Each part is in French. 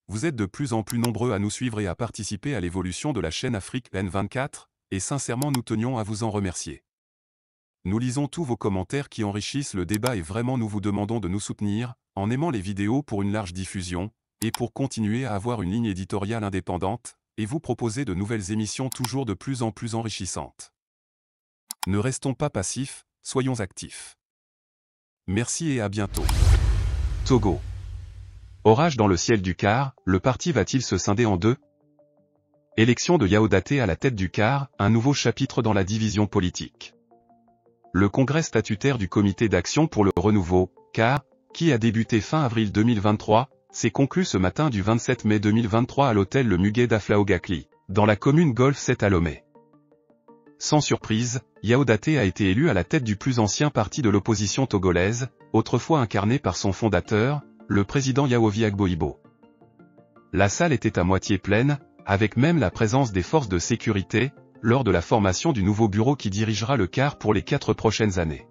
Vous êtes de plus en plus nombreux à nous suivre et à participer à l'évolution de la chaîne Afrique N24, et sincèrement nous tenions à vous en remercier. Nous lisons tous vos commentaires qui enrichissent le débat et vraiment nous vous demandons de nous soutenir, en aimant les vidéos pour une large diffusion, et pour continuer à avoir une ligne éditoriale indépendante, et vous proposer de nouvelles émissions toujours de plus en plus enrichissantes. Ne restons pas passifs, soyons actifs. Merci et à bientôt. Togo. Orage dans le ciel du CAR, le parti va-t-il se scinder en deux? Élection de Yao Daté à la tête du CAR, un nouveau chapitre dans la division politique. Le congrès statutaire du Comité d'action pour le renouveau, CAR, qui a débuté fin avril 2023, s'est conclu ce matin du 27 mai 2023 à l'hôtel Le Muguet d'Aflaogakli, dans la commune Golfe 7 à Lomé. Sans surprise, Yao Daté a été élu à la tête du plus ancien parti de l'opposition togolaise, autrefois incarné par son fondateur, le président Yaovi Agboibo. La salle était à moitié pleine, avec même la présence des forces de sécurité, lors de la formation du nouveau bureau qui dirigera le CAR pour les 4 prochaines années.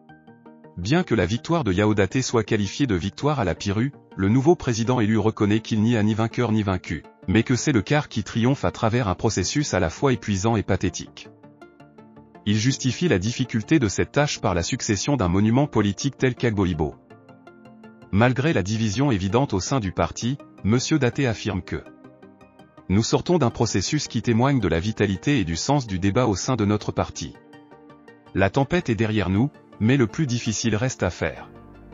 Bien que la victoire de Yao Daté soit qualifiée de victoire à la Pyrrhu, le nouveau président élu reconnaît qu'il n'y a ni vainqueur ni vaincu, mais que c'est le CAR qui triomphe à travers un processus à la fois épuisant et pathétique. Il justifie la difficulté de cette tâche par la succession d'un monument politique tel qu'Agboibo. Malgré la division évidente au sein du parti, M. Daté affirme que nous sortons d'un processus qui témoigne de la vitalité et du sens du débat au sein de notre parti. La tempête est derrière nous, mais le plus difficile reste à faire.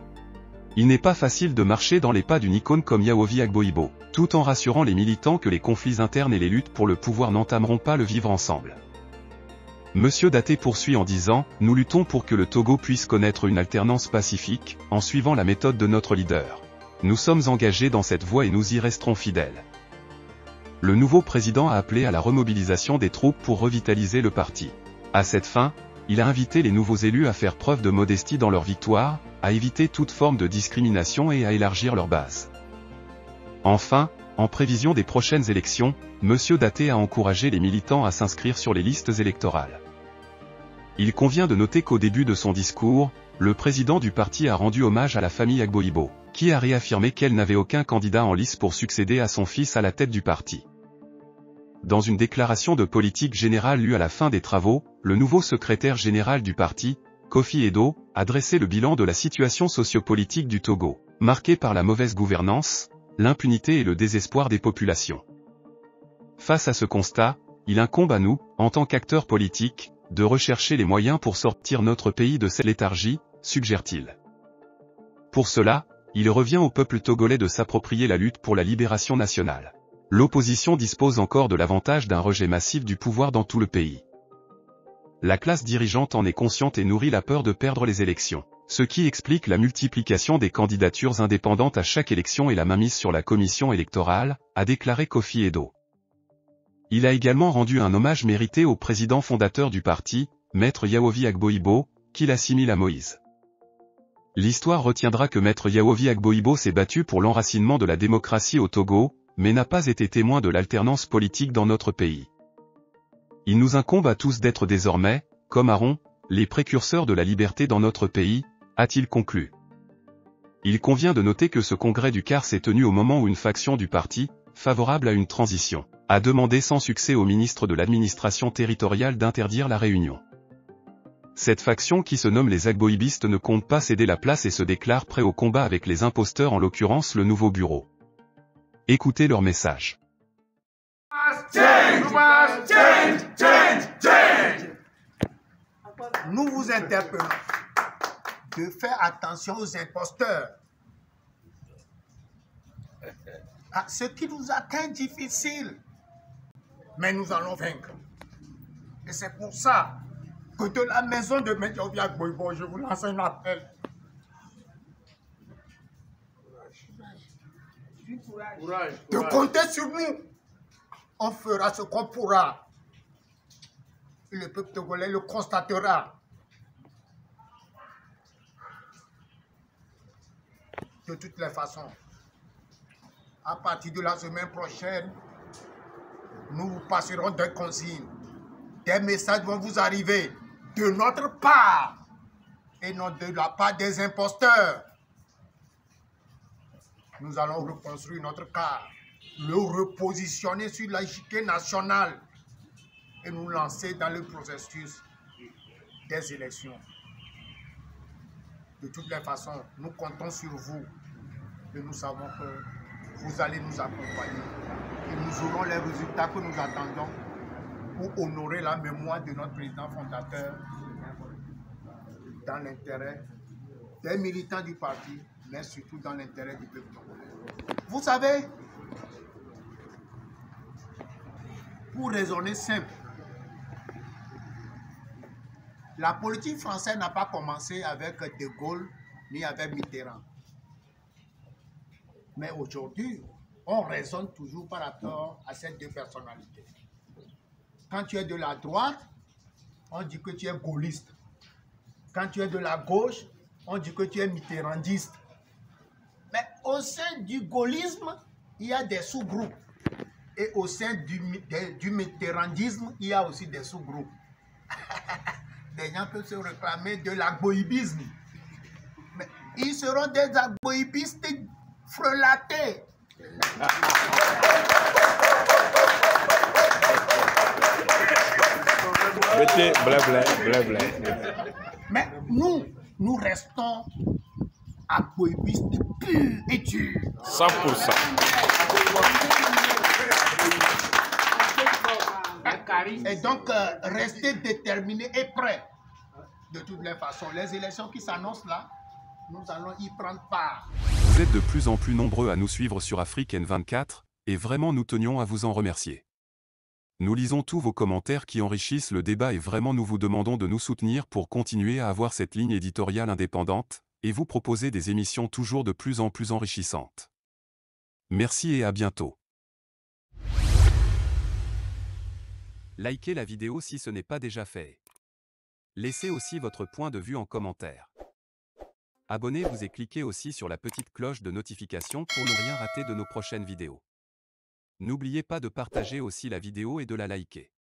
Il n'est pas facile de marcher dans les pas d'une icône comme Yaovi Agboibo, tout en rassurant les militants que les conflits internes et les luttes pour le pouvoir n'entameront pas le vivre ensemble. Monsieur Daté poursuit en disant « Nous luttons pour que le Togo puisse connaître une alternance pacifique, en suivant la méthode de notre leader. Nous sommes engagés dans cette voie et nous y resterons fidèles. » Le nouveau président a appelé à la remobilisation des troupes pour revitaliser le parti. À cette fin, il a invité les nouveaux élus à faire preuve de modestie dans leur victoire, à éviter toute forme de discrimination et à élargir leur base. Enfin, en prévision des prochaines élections, Monsieur Daté a encouragé les militants à s'inscrire sur les listes électorales. Il convient de noter qu'au début de son discours, le président du parti a rendu hommage à la famille Agboibo, qui a réaffirmé qu'elle n'avait aucun candidat en lice pour succéder à son fils à la tête du parti. Dans une déclaration de politique générale lue à la fin des travaux, le nouveau secrétaire général du parti, Kofi Edo, a dressé le bilan de la situation sociopolitique du Togo, marquée par la mauvaise gouvernance, l'impunité et le désespoir des populations. Face à ce constat, il incombe à nous, en tant qu'acteurs politiques, de rechercher les moyens pour sortir notre pays de cette léthargie, suggère-t-il. Pour cela, il revient au peuple togolais de s'approprier la lutte pour la libération nationale. L'opposition dispose encore de l'avantage d'un rejet massif du pouvoir dans tout le pays. La classe dirigeante en est consciente et nourrit la peur de perdre les élections, ce qui explique la multiplication des candidatures indépendantes à chaque élection et la mainmise sur la commission électorale, a déclaré Kofi Edo. Il a également rendu un hommage mérité au président fondateur du parti, Maître Yaovi Agboibo, qu'il assimile à Moïse. L'histoire retiendra que Maître Yaovi Agboibo s'est battu pour l'enracinement de la démocratie au Togo, mais n'a pas été témoin de l'alternance politique dans notre pays. Il nous incombe à tous d'être désormais, comme Aaron, les précurseurs de la liberté dans notre pays, a-t-il conclu. Il convient de noter que ce congrès du CAR s'est tenu au moment où une faction du parti, favorable à une transition, a demandé sans succès au ministre de l'administration territoriale d'interdire la réunion. Cette faction qui se nomme les Agboibistes ne compte pas céder la place et se déclare prêt au combat avec les imposteurs, en l'occurrence le nouveau bureau. Écoutez leur message. Nous vous interpellons de faire attention aux imposteurs. Ce qui nous atteint difficile, mais nous allons vaincre. Et c'est pour ça que de la maison de M. Yaovi Agboibo, je vous lance un appel. De compter sur nous. On fera ce qu'on pourra. Le peuple togolais le constatera. De toutes les façons, à partir de la semaine prochaine, nous vous passerons des consignes. Des messages vont vous arriver de notre part et non de la part des imposteurs. Nous allons reconstruire notre CAR le repositionner sur l'échiquier national et nous lancer dans le processus des élections. De toutes les façons, nous comptons sur vous et nous savons que vous allez nous accompagner et nous aurons les résultats que nous attendons pour honorer la mémoire de notre président fondateur dans l'intérêt des militants du parti, mais surtout dans l'intérêt du peuple congolais. Vous savez, pour raisonner simple, la politique française n'a pas commencé avec De Gaulle ni avec Mitterrand. Mais aujourd'hui, on raisonne toujours par rapport à ces deux personnalités. Quand tu es de la droite, on dit que tu es gaulliste. Quand tu es de la gauche, on dit que tu es mitterrandiste. Mais au sein du gaullisme, il y a des sous-groupes. Et au sein du mitterrandisme, il y a aussi des sous-groupes. Des gens peuvent se réclamer de l'agboïbisme. Mais ils seront des agboïbistes frelatés. Mais nous restons agboïbistes purs et durs. 100%. Et donc, rester déterminés et prêts. De toutes les façons, les élections qui s'annoncent là, nous allons y prendre part. Vous êtes de plus en plus nombreux à nous suivre sur Afrique N24, et vraiment nous tenions à vous en remercier. Nous lisons tous vos commentaires qui enrichissent le débat et vraiment nous vous demandons de nous soutenir pour continuer à avoir cette ligne éditoriale indépendante, et vous proposer des émissions toujours de plus en plus enrichissantes. Merci et à bientôt. Likez la vidéo si ce n'est pas déjà fait. Laissez aussi votre point de vue en commentaire. Abonnez-vous et cliquez aussi sur la petite cloche de notification pour ne rien rater de nos prochaines vidéos. N'oubliez pas de partager aussi la vidéo et de la liker.